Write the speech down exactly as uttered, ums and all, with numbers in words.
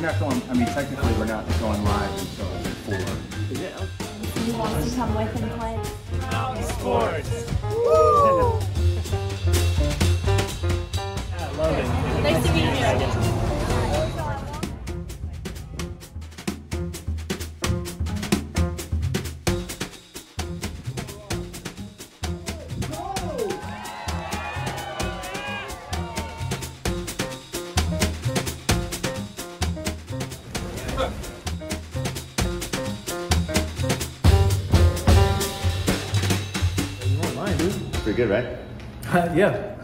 not going, I mean, technically we're not going live until four. Yeah. He wants to come with and play. Mountain sports. Woo! I love it. Nice to meet you. Pretty good, right? Uh, yeah.